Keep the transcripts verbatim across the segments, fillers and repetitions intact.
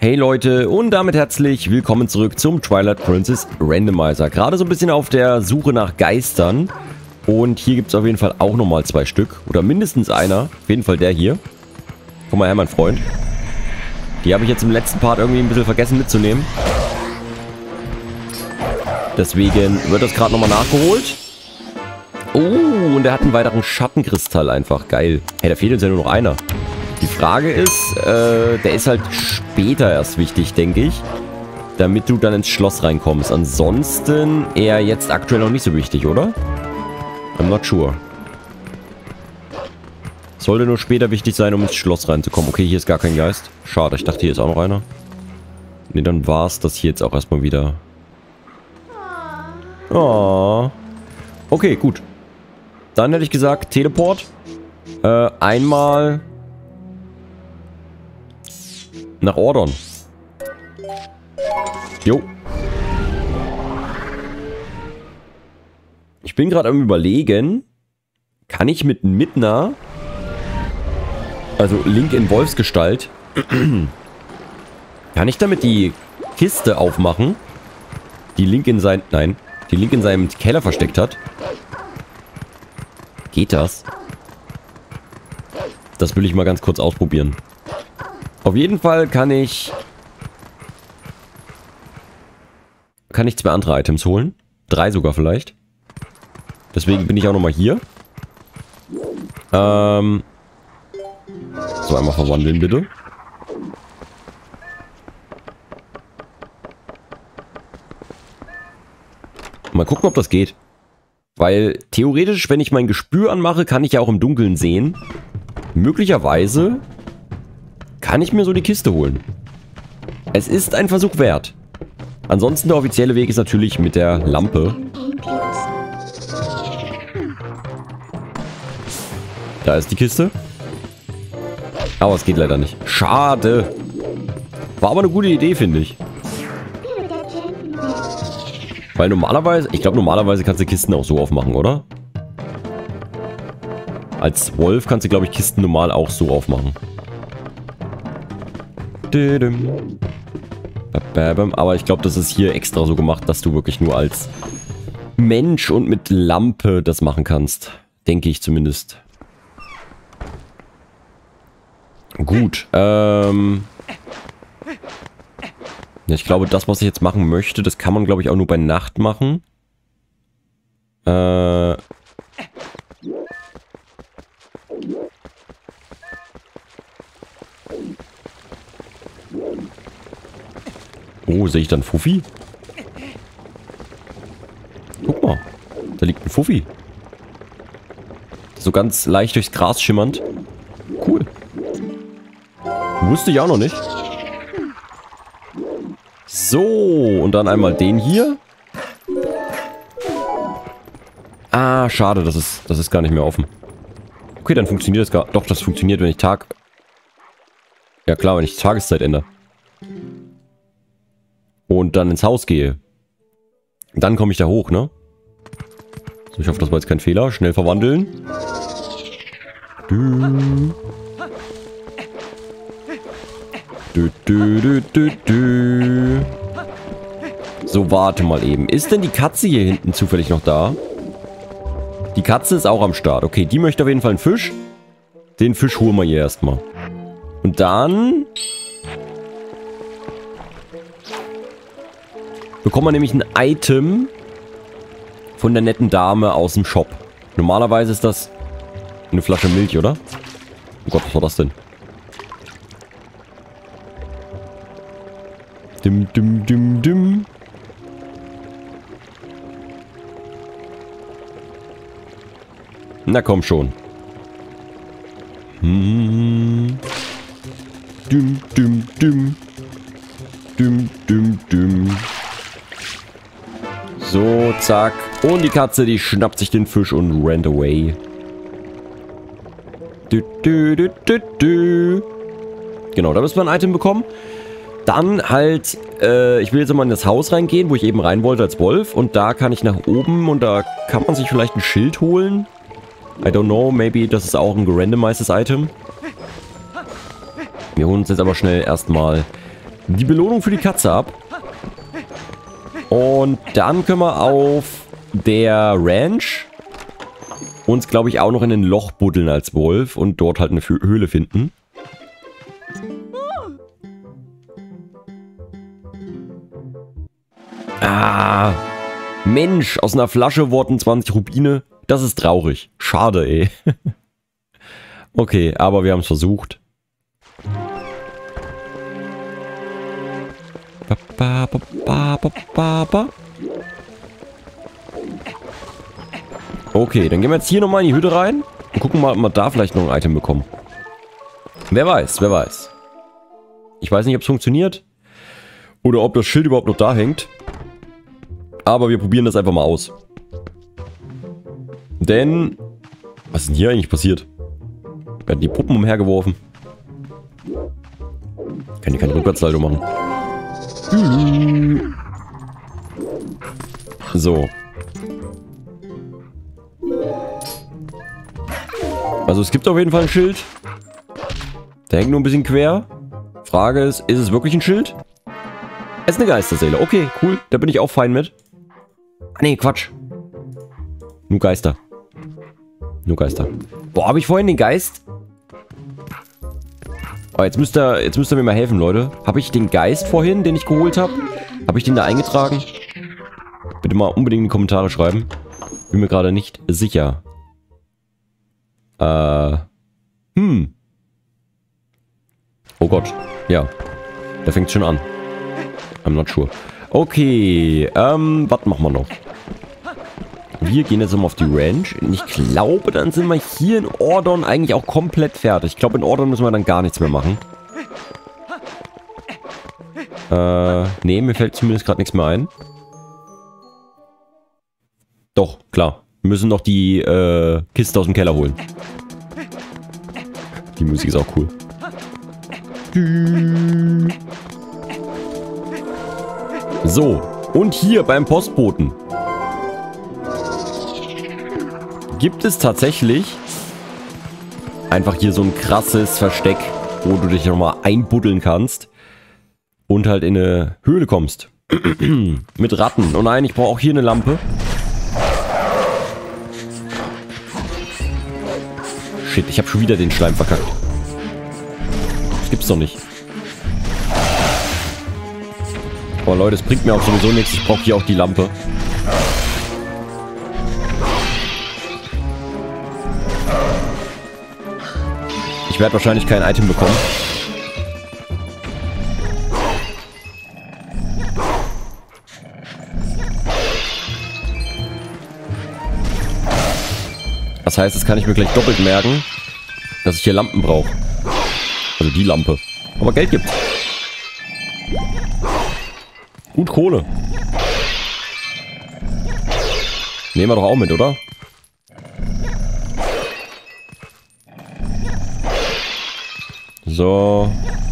Hey Leute und damit herzlich willkommen zurück zum Twilight Princess Randomizer. Gerade so ein bisschen auf der Suche nach Geistern. Und hier gibt es auf jeden Fall auch nochmal zwei Stück. Oder mindestens einer. Auf jeden Fall der hier. Komm mal her, mein Freund. Die habe ich jetzt im letzten Part irgendwie ein bisschen vergessen mitzunehmen. Deswegen wird das gerade nochmal nachgeholt. Oh, und er hat einen weiteren Schattenkristall einfach. Geil. Hey, da fehlt uns ja nur noch einer. Die Frage ist, äh, der ist halt später erst wichtig, denke ich. Damit du dann ins Schloss reinkommst. Ansonsten eher jetzt aktuell noch nicht so wichtig, oder? I'm not sure. Sollte nur später wichtig sein, um ins Schloss reinzukommen. Okay, hier ist gar kein Geist. Schade, ich dachte, hier ist auch noch einer. Ne, dann war es das hier jetzt auch erstmal wieder. Oh. Okay, gut. Dann hätte ich gesagt, Teleport. Äh, einmal nach Ordon. Jo. Ich bin gerade am Überlegen, kann ich mit Midna, also Link in Wolfsgestalt, kann ich damit die Kiste aufmachen, die Link in sein, nein, die Link in seinem Keller versteckt hat? Geht das? Das will ich mal ganz kurz ausprobieren. Auf jeden Fall kann ich... Kann ich zwei andere Items holen. Drei sogar vielleicht. Deswegen bin ich auch nochmal hier. Ähm... So, einmal verwandeln bitte. Mal gucken, ob das geht. Weil theoretisch, wenn ich mein Gespür anmache, kann ich ja auch im Dunkeln sehen. Möglicherweise kann ich mir so die Kiste holen. Es ist ein Versuch wert. Ansonsten der offizielle Weg ist natürlich mit der Lampe. Da ist die Kiste. Aber es geht leider nicht. Schade. War aber eine gute Idee, finde ich. Weil normalerweise, ich glaube normalerweise kannst du Kisten auch so aufmachen, oder? Als Wolf kannst du, glaube ich, Kisten normal auch so aufmachen. Aber ich glaube, das ist hier extra so gemacht, dass du wirklich nur als Mensch und mit Lampe das machen kannst. Denke ich zumindest. Gut, ähm... ja, ich glaube, das, was ich jetzt machen möchte, das kann man, glaube ich, auch nur bei Nacht machen. Äh... Oh, sehe ich dann Fuffi? Guck mal, da liegt ein Fuffi. So ganz leicht durchs Gras schimmernd. Cool. Wusste ich auch noch nicht. So, und dann einmal den hier. Ah, schade, das ist, das ist gar nicht mehr offen. Okay, dann funktioniert das gar... Doch, das funktioniert, wenn ich Tag... Ja klar, wenn ich Tageszeit ändere. Und dann ins Haus gehe. Dann komme ich da hoch, ne? So, ich hoffe, das war jetzt kein Fehler. Schnell verwandeln. Du. Du, du, du, du, du. So, warte mal eben. Ist denn die Katze hier hinten zufällig noch da? Die Katze ist auch am Start. Okay, die möchte auf jeden Fall einen Fisch. Den Fisch holen wir hier erstmal. Und dann... bekommen wir nämlich ein Item von der netten Dame aus dem Shop. Normalerweise ist das eine Flasche Milch, oder? Oh Gott, was war das denn? Dim, dim, dim, dim. Na komm schon. Hm. Dim, dim, dim. Dim, dim, dim. So, zack. Und die Katze, die schnappt sich den Fisch und rennt away. Du, du, du, du, du. Genau, da müssen wir ein Item bekommen. Dann halt, äh, ich will jetzt mal in das Haus reingehen, wo ich eben rein wollte als Wolf. Und da kann ich nach oben und da kann man sich vielleicht ein Schild holen. I don't know, maybe das ist auch ein gerandomized Item. Wir holen uns jetzt aber schnell erstmal die Belohnung für die Katze ab. Und dann können wir auf der Ranch uns, glaube ich, auch noch in ein Loch buddeln als Wolf und dort halt eine Höhle finden. Ah, Mensch, aus einer Flasche wurden zwanzig Rubine. Das ist traurig. Schade, ey. Okay, aber wir haben es versucht. Ba, ba, ba, ba, ba, ba. Okay, dann gehen wir jetzt hier nochmal in die Hütte rein und gucken mal, ob wir da vielleicht noch ein Item bekommen. Wer weiß, wer weiß. Ich weiß nicht, ob es funktioniert oder ob das Schild überhaupt noch da hängt. Aber wir probieren das einfach mal aus. Denn, was ist denn hier eigentlich passiert? Werden die Puppen umhergeworfen? Kann die kein Rückwärtssalto machen. So. Also es gibt auf jeden Fall ein Schild. Der hängt nur ein bisschen quer. Frage ist, ist es wirklich ein Schild? Es ist eine Geisterseele. Okay, cool. Da bin ich auch fein mit. Ah, nee, Quatsch. Nur Geister. Nur Geister. Boah, habe ich vorhin den Geist? Oh, jetzt müsst ihr, jetzt müsst ihr mir mal helfen, Leute. Habe ich den Geist vorhin, den ich geholt habe? Habe ich den da eingetragen? Bitte mal unbedingt in die Kommentare schreiben. Bin mir gerade nicht sicher. Äh. Hm. Oh Gott. Ja. Da fängt es schon an. I'm not sure. Okay. Ähm, was machen wir noch? Wir gehen jetzt mal auf die Ranch. Und ich glaube, dann sind wir hier in Ordon eigentlich auch komplett fertig. Ich glaube, in Ordon müssen wir dann gar nichts mehr machen. Äh, nee, mir fällt zumindest gerade nichts mehr ein. Doch, klar. Wir müssen noch die äh, Kiste aus dem Keller holen. Die Musik ist auch cool. So, und hier beim Postboten gibt es tatsächlich einfach hier so ein krasses Versteck, wo du dich nochmal einbuddeln kannst und halt in eine Höhle kommst. Mit Ratten. Oh nein, ich brauche auch hier eine Lampe. Shit, ich habe schon wieder den Schleim verkackt. Das gibt's doch nicht. Oh Leute, es bringt mir auch sowieso nichts. Ich brauche hier auch die Lampe. Ich werde wahrscheinlich kein Item bekommen. Das heißt, das kann ich mir gleich doppelt merken, dass ich hier Lampen brauche. Also die Lampe. Aber Geld gibt's. Gut Kohle. Nehmen wir doch auch mit, oder? So.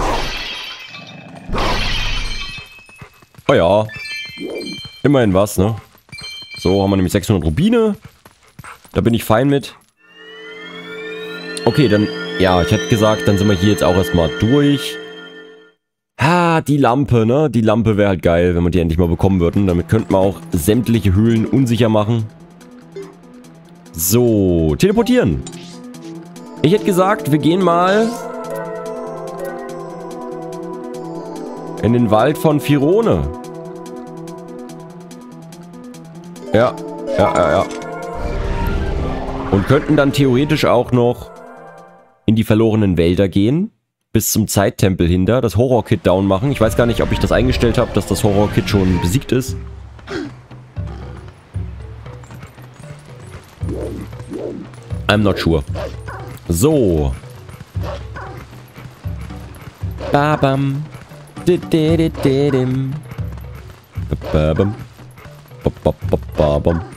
Oh ja. Immerhin was, ne? So, haben wir nämlich sechshundert Rubine. Da bin ich fein mit. Okay, dann... Ja, ich hätte gesagt, dann sind wir hier jetzt auch erstmal durch. Ha, die Lampe, ne? Die Lampe wäre halt geil, wenn wir die endlich mal bekommen würden. Damit könnten wir auch sämtliche Höhlen unsicher machen. So, teleportieren. Ich hätte gesagt, wir gehen mal... in den Wald von Firone. Ja, ja, ja, ja. Und könnten dann theoretisch auch noch in die verlorenen Wälder gehen. Bis zum Zeittempel hinter. Das Horror-Kit down machen. Ich weiß gar nicht, ob ich das eingestellt habe, dass das Horror-Kit schon besiegt ist. I'm not sure. So. Babam. Babam. Babam.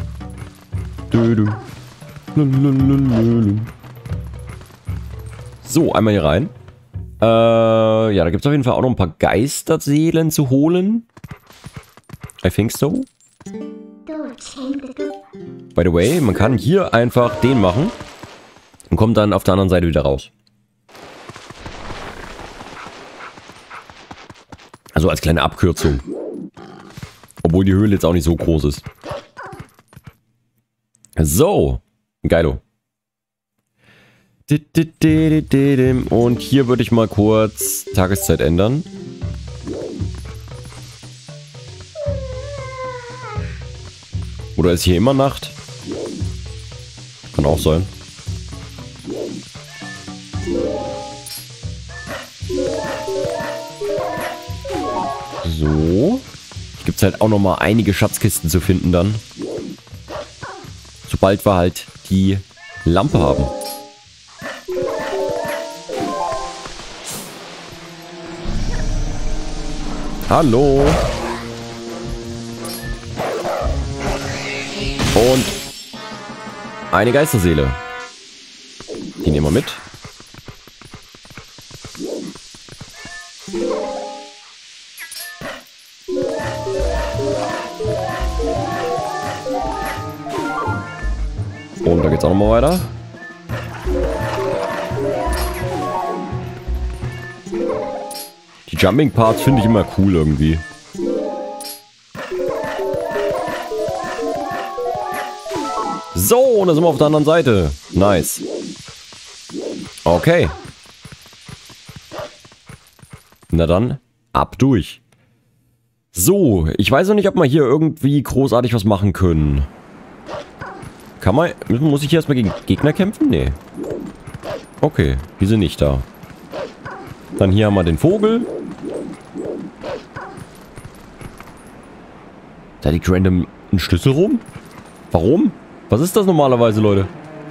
So, einmal hier rein. Äh, ja, da gibt es auf jeden Fall auch noch ein paar Geisterseelen zu holen. I think so. By the way, man kann hier einfach den machen und kommt dann auf der anderen Seite wieder raus. Also als kleine Abkürzung. Obwohl die Höhle jetzt auch nicht so groß ist. So. Geilo. Und hier würde ich mal kurz Tageszeit ändern. Oder ist hier immer Nacht? Kann auch sein. So. Hier gibt es halt auch nochmal einige Schatzkisten zu finden dann. Sobald wir halt die Lampe haben. Hallo. Und eine Geisterseele. Die nehmen wir mit. Und da geht's auch nochmal weiter. Die Jumping Parts finde ich immer cool irgendwie. So, und da sind wir auf der anderen Seite. Nice. Okay. Na dann, ab durch. So, ich weiß noch nicht, ob wir hier irgendwie großartig was machen können. Kann man... Muss ich hier erstmal gegen Gegner kämpfen? Nee. Okay, die sind nicht da. Dann hier haben wir den Vogel. Da liegt random ein Schlüssel rum. Warum? Was ist das normalerweise, Leute?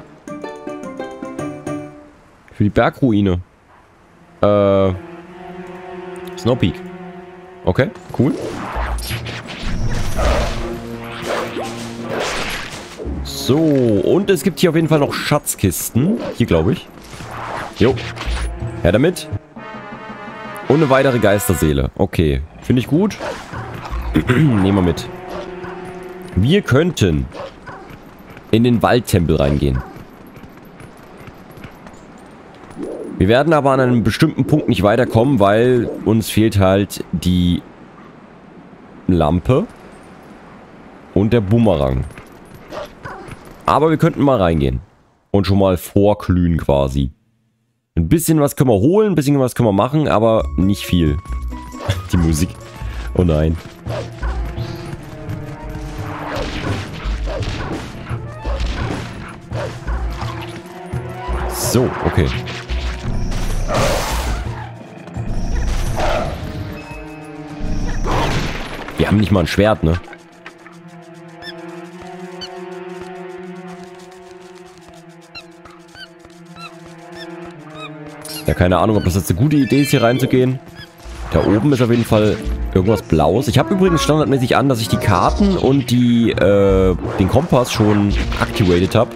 Für die Bergruine. Äh... Snow Peak. Okay, cool. So, und es gibt hier auf jeden Fall noch Schatzkisten. Hier, glaube ich. Jo. Her damit. Und eine weitere Geisterseele. Okay, finde ich gut. Nehmen wir mit. Wir könnten in den Waldtempel reingehen. Wir werden aber an einem bestimmten Punkt nicht weiterkommen, weil uns fehlt halt die Lampe und der Bumerang. Aber wir könnten mal reingehen. Und schon mal vorglühen quasi. Ein bisschen was können wir holen, ein bisschen was können wir machen, aber nicht viel. Die Musik. Oh nein. So, okay. Wir haben nicht mal ein Schwert, ne? Ja, keine Ahnung, ob das jetzt eine gute Idee ist, hier reinzugehen. Da oben ist auf jeden Fall irgendwas Blaues. Ich habe übrigens standardmäßig an, dass ich die Karten und die, äh, den Kompass schon activated habe.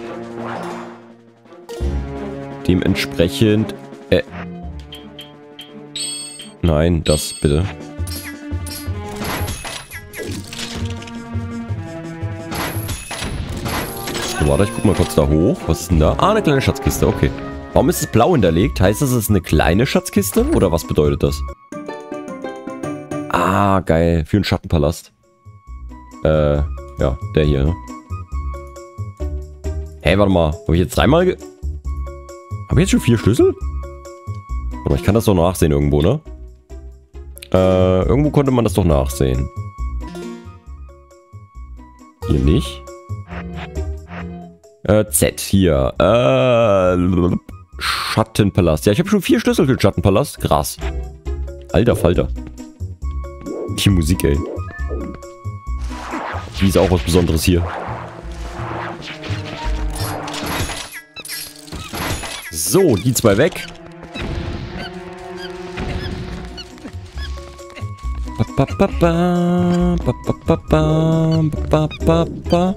Dementsprechend... Äh. Nein, das bitte. So, warte, ich guck mal kurz da hoch. Was ist denn da? Ah, eine kleine Schatzkiste, okay. Warum ist es blau hinterlegt? Heißt das, es ist eine kleine Schatzkiste? Oder was bedeutet das? Ah, geil. Für einen Schattenpalast. Äh, ja, der hier, ne? Hey, warte mal. Habe ich jetzt dreimal ge... Habe ich jetzt schon vier Schlüssel? Aber ich kann das doch nachsehen irgendwo, ne? Äh, irgendwo konnte man das doch nachsehen. Hier nicht. Äh, Z, hier. Äh, Schattenpalast. Ja, ich habe schon vier Schlüssel für den Schattenpalast. Krass. Alter Falter. Die Musik, ey. Die ist auch was Besonderes hier. So, die zwei weg. Ba, ba, ba, ba, ba, ba, ba, ba, ba.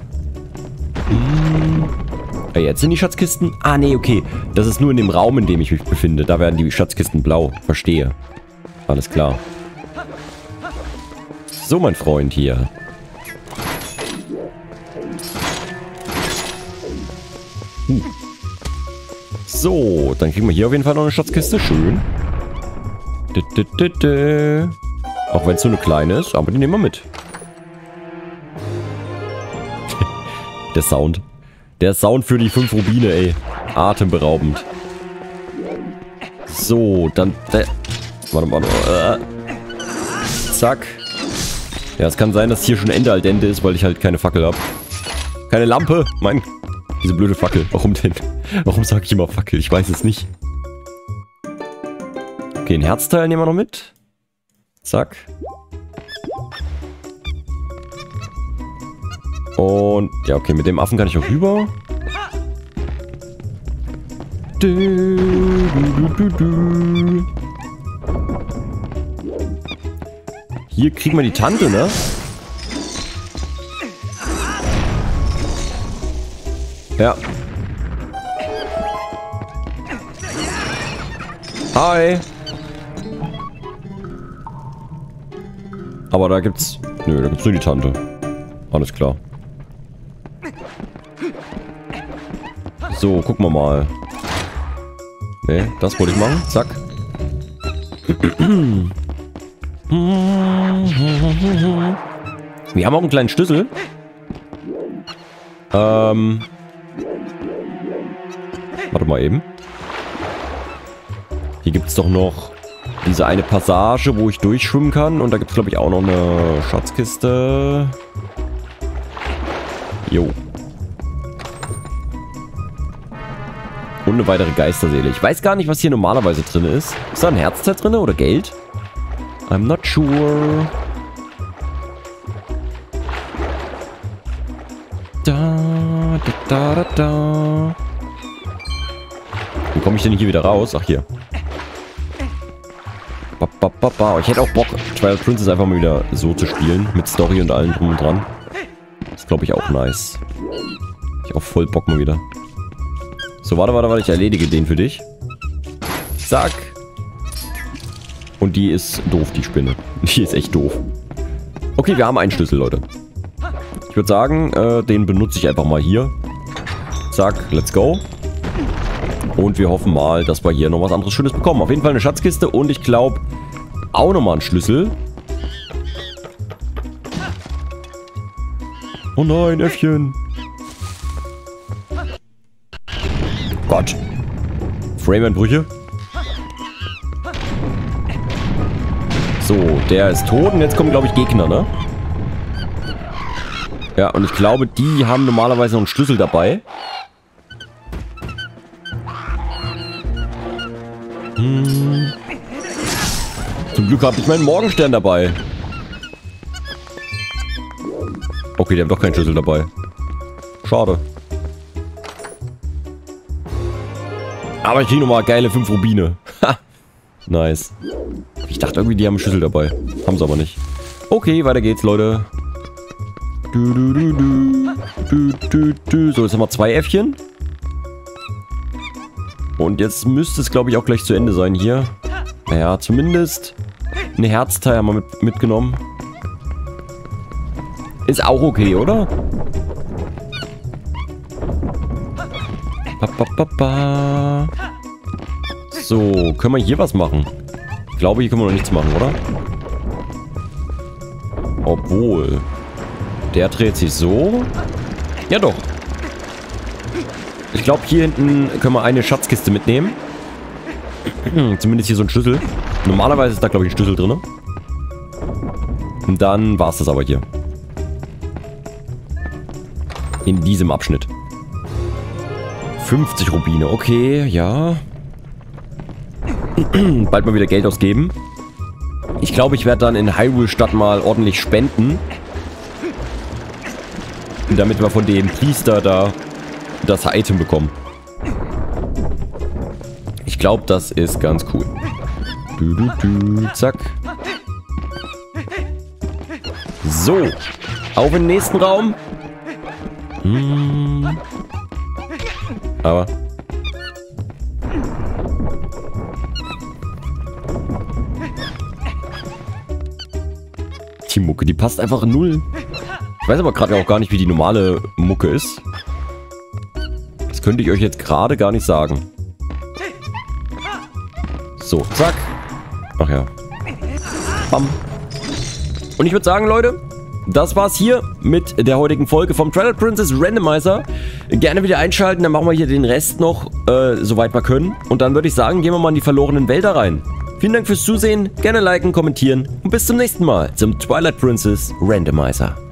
Hm. Ah, jetzt sind die Schatzkisten... Ah, nee, okay. Das ist nur in dem Raum, in dem ich mich befinde. Da werden die Schatzkisten blau. Verstehe. Alles klar. So, mein Freund hier. Hm. So, dann kriegen wir hier auf jeden Fall noch eine Schatzkiste. Schön. Dö, dö, dö, dö. Auch wenn es so eine kleine ist, aber die nehmen wir mit. Der Sound. Der Sound für die fünf Rubine, ey. Atemberaubend. So, dann... Äh, warte mal. Äh, zack. Ja, es kann sein, dass hier schon Ende al dente ist, weil ich halt keine Fackel habe. Keine Lampe! Mein... Diese blöde Fackel. Warum denn? Warum sage ich immer Fackel? Ich weiß es nicht. Okay, ein Herzteil nehmen wir noch mit. Zack. Und, ja, okay, mit dem Affen kann ich auch rüber. Du, du, du, du. Hier kriegen wir die Tante, ne? Ja. Hi. Aber da gibt's... Nö, da gibt's nur die Tante. Alles klar. So, gucken wir mal. Ne, das wollte ich machen. Zack. Wir haben auch einen kleinen Schlüssel. Ähm... Warte mal eben. Hier gibt es doch noch diese eine Passage, wo ich durchschwimmen kann. Und da gibt es, glaube ich, auch noch eine Schatzkiste. Jo. Und eine weitere Geisterseele. Ich weiß gar nicht, was hier normalerweise drin ist. Ist da ein Herzteil drin oder Geld? I'm not sure. Da, da, da, da. Wie komme ich denn hier wieder raus? Ach, hier. Ba, ba, ba, ba. Ich hätte auch Bock, Twilight Princess einfach mal wieder so zu spielen. Mit Story und allem drum und dran. Das ist, glaube ich, auch nice. Ich auch voll Bock mal wieder. So, warte, warte, warte. Ich erledige den für dich. Zack. Und die ist doof, die Spinne. Die ist echt doof. Okay, wir haben einen Schlüssel, Leute. Ich würde sagen, äh, den benutze ich einfach mal hier. Zack, let's go. Und wir hoffen mal, dass wir hier noch was anderes Schönes bekommen. Auf jeden Fall eine Schatzkiste und ich glaube auch nochmal einen Schlüssel. Oh nein, Äffchen. Gott. Frame-Einbrüche. So, der ist tot und jetzt kommen, glaube ich, Gegner, ne? Ja, und ich glaube, die haben normalerweise noch einen Schlüssel dabei. Hm. Zum Glück habe ich meinen Morgenstern dabei. Okay, die haben doch keinen Schlüssel dabei. Schade. Aber ich kriege nochmal geile fünf Rubine. Ha! Nice. Ich dachte irgendwie, die haben einen Schlüssel dabei. Haben sie aber nicht. Okay, weiter geht's, Leute. Du, du, du, du. Du, du, du. So, jetzt haben wir zwei Äffchen. Und jetzt müsste es, glaube ich, auch gleich zu Ende sein hier. Naja, zumindest ein Herzteil haben wir mit, mitgenommen. Ist auch okay, oder? Ba, ba, ba, ba. So, können wir hier was machen? Ich glaube, hier können wir noch nichts machen, oder? Obwohl. Der dreht sich so. Ja, doch. Ich glaube, hier hinten können wir eine Schatzkiste mitnehmen. Zumindest hier so ein Schlüssel. Normalerweise ist da, glaube ich, ein Schlüssel drin. Und dann war es das aber hier. In diesem Abschnitt. fünfzig Rubine. Okay, ja. Bald mal wieder Geld ausgeben. Ich glaube, ich werde dann in Hyrule Stadt mal ordentlich spenden. Damit wir von dem Priester da das Item bekommen. Ich glaube, das ist ganz cool. Du, du, du, zack. So. Auf in den nächsten Raum. Hm. Aber. Die Mucke, die passt einfach null. Ich weiß aber gerade auch gar nicht, wie die normale Mucke ist. Das könnte ich euch jetzt gerade gar nicht sagen. So, zack. Ach ja. Bam. Und ich würde sagen, Leute, das war's hier mit der heutigen Folge vom Twilight Princess Randomizer. Gerne wieder einschalten, dann machen wir hier den Rest noch, äh, soweit wir können. Und dann würde ich sagen, gehen wir mal in die verlorenen Wälder rein. Vielen Dank fürs Zusehen, gerne liken, kommentieren und bis zum nächsten Mal zum Twilight Princess Randomizer.